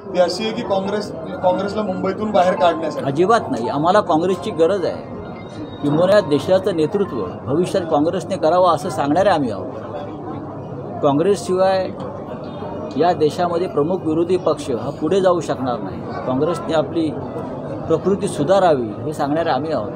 ती अशी आहे की काँग्रेसला मुंबईतून बाहेर काढण्यासाठी? अजिबात नाही. आम्हाला काँग्रेसची गरज आहे. किंबहुना देशाचं नेतृत्व भविष्यात काँग्रेसने करावं असं सांगणारे आम्ही आहोत. काँग्रेसशिवाय या देशामध्ये प्रमुख विरोधी पक्ष हा पुढे जाऊ शकणार नाही. काँग्रेसने आपली प्रकृती सुधारावी हे सांगणारे आम्ही आहोत.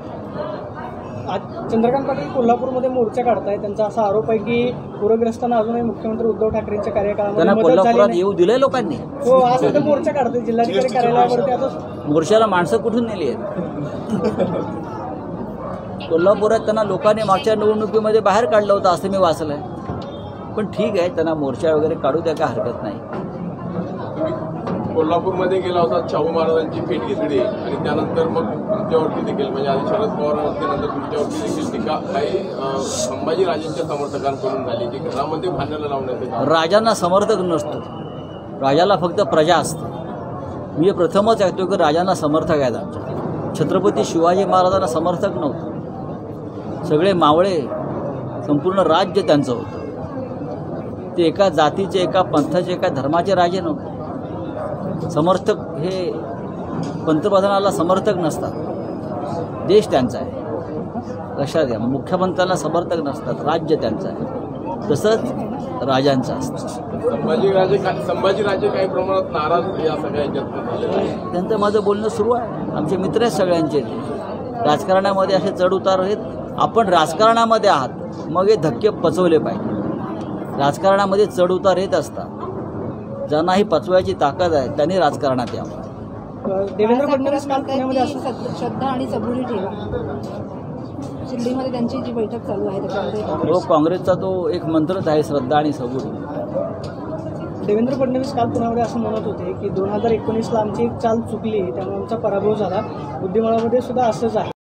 आज चंद्रकांत पाटील कोल्हापूरमध्ये मोर्चा काढताय. त्यांचा असा आरोप आहे की पूरग्रस्तांना अजूनही मुख्यमंत्री उद्धव ठाकरेंच्या कार्यकाळामध्ये त्यांना मदत झाली कोल्हापुरात नाही. येऊ दिलंय लोकांनी. हो, आज आता मोर्चा काढतोय जिल्हाधिकारी कार्यालयावरती. आता मोर्चाला माणसं कुठून नेली आहेत? कोल्हापुरात त्यांना लोकांनी मागच्या निवडणुकीमध्ये बाहेर काढलं होतं असं मी वाचलं आहे. पण ठीक आहे, त्यांना मोर्चा वगैरे काढू द्या, काय हरकत नाही. कोल्हापूरमध्ये गेला होता, शाहू महाराजांची भेट घेतली आणि त्यानंतर मग तुमच्यावरती देखील म्हणजे आधी शरद पवारांवरती नंतर तुमच्यावरती देखील टीका काही संभाजीराजेंच्या समर्थकांकडून झाली की घरामध्ये भांडणं लावण्याचे. राजांना समर्थक नसतो, राजाला फक्त प्रजा असते. मी प्रथमच ऐकतो की राजांना समर्थक आहेत. आमच्या छत्रपती शिवाजी महाराजांना समर्थक नव्हतं. सगळे मावळे, संपूर्ण राज्य त्यांचं होतं. ते एका जातीचे, एका पंथाचे, एका धर्माचे राजे नव्हते. समर्थक हे पंतप्रधानाला समर्थक नसतात. देश त्यांचा आहे, लक्षात घ्या. मुख्यमंत्र्यांना समर्थक नसतात, राज्य त्यांचं आहे. तसंच राजांचं असतं. संभाजीराजे काही प्रमाणात नाराज या सगळ्या याच्यात त्यांचं माझं बोलणं सुरू आहे. आमचे मित्र आहेत सगळ्यांचे. राजकारणामध्ये असे चढ उतार आहेत. आपण राजकारणामध्ये आहात, मग हे धक्के पचवले पाहिजे. राजकारणामध्ये चढ उतार येत असतात. ज्यांना ही पचवायची ताकद आहे त्यांनी राजकारणात यावं. देवेंद्र फडणवीस काल पुण्यामध्ये श्रद्धा आणि सबुरी ठेवा, शिर्डीमध्ये त्यांची जी बैठक चालू आहे त्याच्यामध्ये तो काँग्रेसचा तो एक मंत्रच आहे, श्रद्धा आणि सबुरी. देवेंद्र फडणवीस काल पुण्यामध्ये असं म्हणत होते की 2019ला आमची एक चाल चुकली, त्यामुळे आमचा पराभव झाला. बुद्धिबळामध्ये सुद्धा असंच आहे.